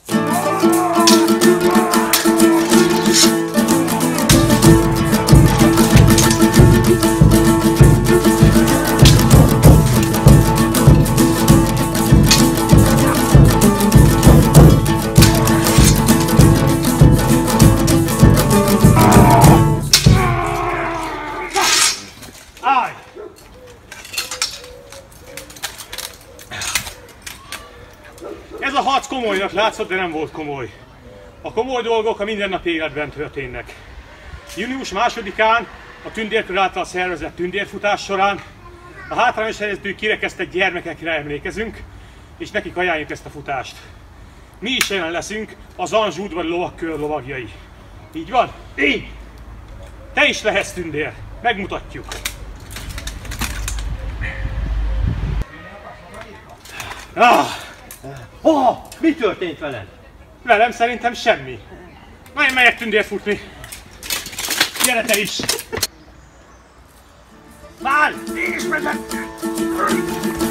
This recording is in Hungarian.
Ez a harc komolynak látszott, de nem volt komoly. A komoly dolgok a mindennapi életben történnek. Június 2-án a tündérkör által szervezett tündérfutás során a hátrányos helyzetű kirekesztett gyermekekre emlékezünk, és nekik ajánljuk ezt a futást. Mi is jelen leszünk az Anzsú udvari lovakkör lovagjai. Így van? Így! Te is lehetsz tündér! Megmutatjuk! Mi történt veled? Velem szerintem semmi. Na én megyek tündér futni. Gyere te is! Várj! Én is megyek!